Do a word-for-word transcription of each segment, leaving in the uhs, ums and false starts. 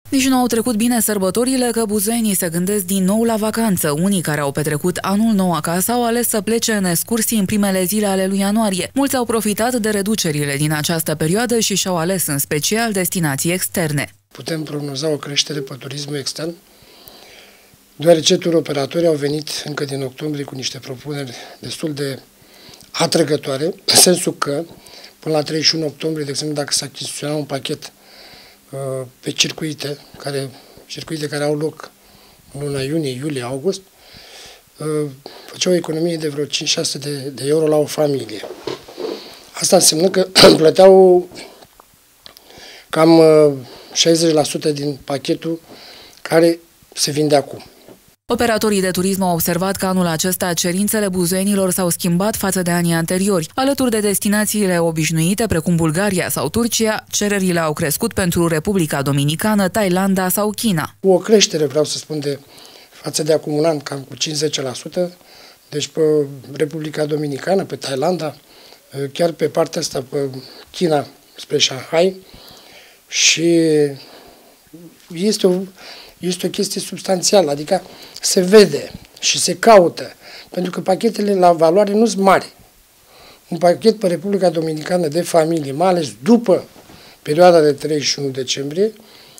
Nici nu au trecut bine sărbătorile că buzoienii se gândesc din nou la vacanță. Unii care au petrecut anul nou acasă au ales să plece în excursii în primele zile ale lui ianuarie. Mulți au profitat de reducerile din această perioadă și și-au ales în special destinații externe. Putem prognoza o creștere pe turismul extern, deoarece turoperatorii au venit încă din octombrie cu niște propuneri destul de atrăgătoare, în sensul că până la treizeci și unu octombrie, de exemplu, dacă s-a achiziționa un pachet uh, pe circuite care, circuite care au loc în luna iunie, iulie, august, uh, făcea o economie de vreo cinci șase de, de euro la o familie. Asta înseamnă că plăteau cam uh, șaizeci la sută din pachetul care se vinde acum. Operatorii de turism au observat că anul acesta cerințele buzoienilor s-au schimbat față de anii anteriori. Alături de destinațiile obișnuite, precum Bulgaria sau Turcia, cererile au crescut pentru Republica Dominicană, Thailanda sau China. Cu o creștere, vreau să spun, de față de acum un an, cam cu cincizeci la sută, deci pe Republica Dominicană, pe Thailanda, chiar pe partea asta, pe China, spre Shanghai, și este o, este o chestie substanțială, adică se vede și se caută, pentru că pachetele la valoare nu sunt mari. Un pachet pe Republica Dominicană de familie, mai ales după perioada de treizeci și unu decembrie,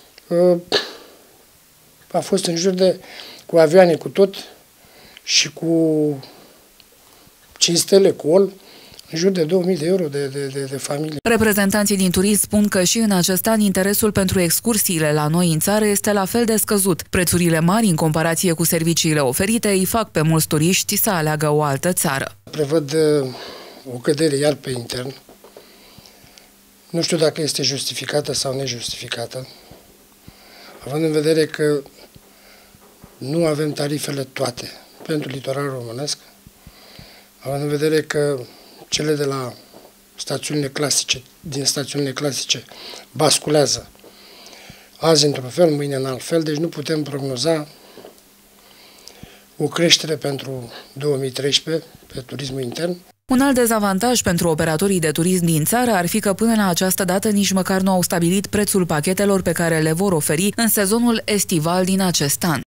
a fost în jur de, cu avioane, cu tot, și cu cinci stele, cu ol, în jur de două mii de euro de, de, de, de familie. Reprezentanții din turism spun că și în acest an interesul pentru excursiile la noi în țară este la fel de scăzut. Prețurile mari în comparație cu serviciile oferite îi fac pe mulți turiști să aleagă o altă țară. Prevăd o cădere iar pe intern. Nu știu dacă este justificată sau nejustificată, având în vedere că nu avem tarifele toate pentru litoralul românesc, având în vedere că cele de la stațiunile clasice, din stațiunile clasice, basculează azi într-un fel, mâine în alt fel, deci nu putem prognoza o creștere pentru două mii treisprezece pe turismul intern. Un alt dezavantaj pentru operatorii de turism din țară ar fi că până la această dată nici măcar nu au stabilit prețul pachetelor pe care le vor oferi în sezonul estival din acest an.